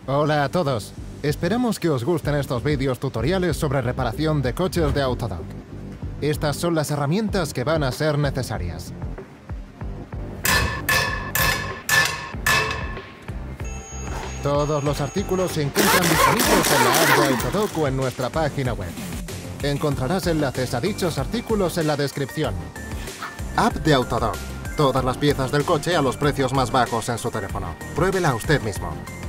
Hola a todos. Esperamos que os gusten estos vídeos tutoriales sobre reparación de coches de Autodoc. Estas son las herramientas que van a ser necesarias. Todos los artículos se encuentran disponibles en la app de Autodoc o en nuestra página web. Encontrarás enlaces a dichos artículos en la descripción. App de Autodoc. Todas las piezas del coche a los precios más bajos en su teléfono. Pruébela usted mismo.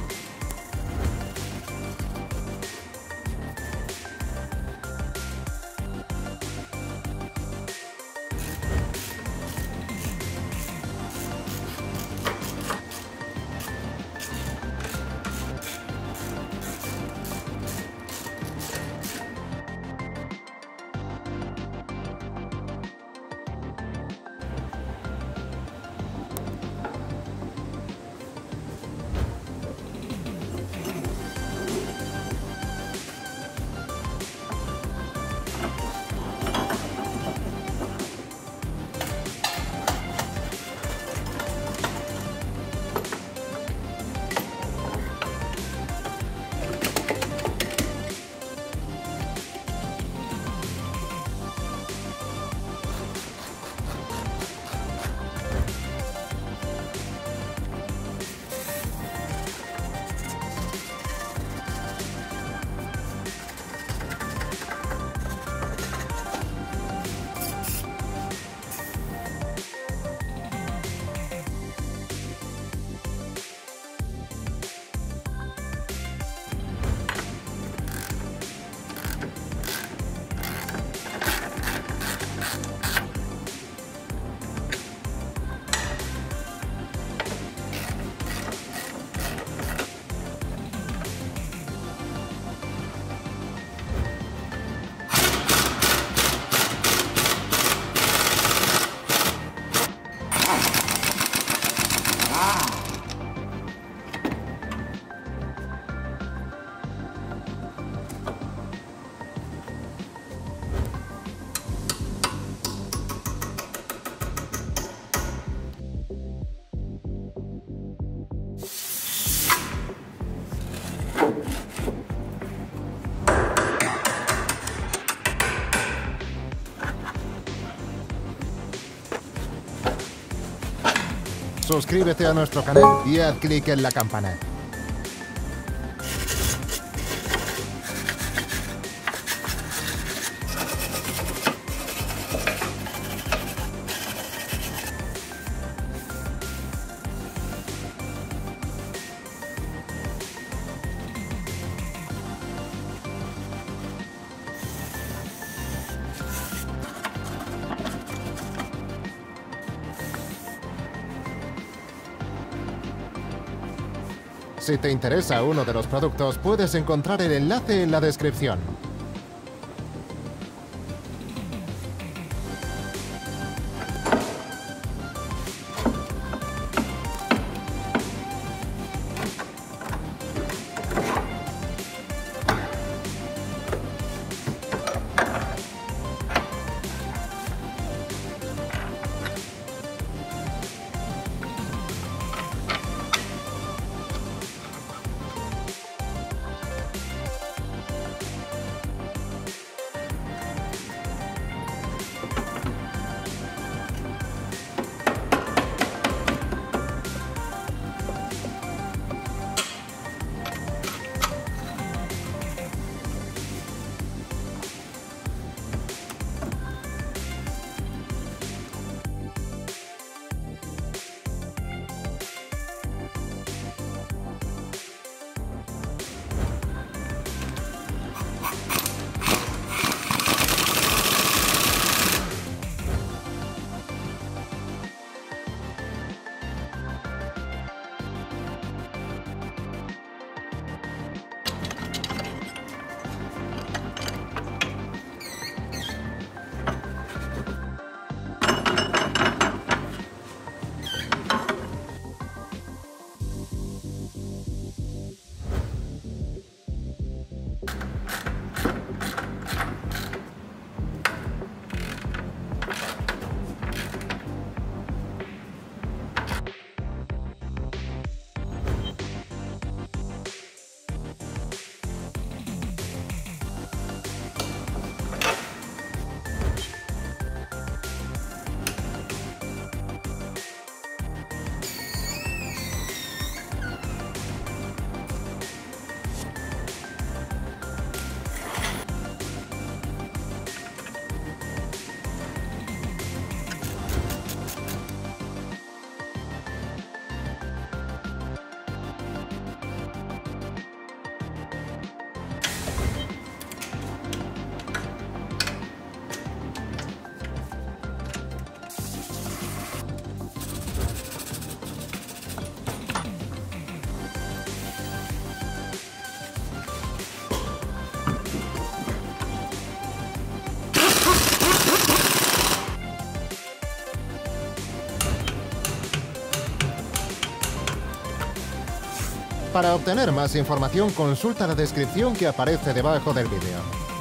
Suscríbete a nuestro canal y haz clic en la campana. Si te interesa uno de los productos, puedes encontrar el enlace en la descripción. Para obtener más información, consulta la descripción que aparece debajo del vídeo.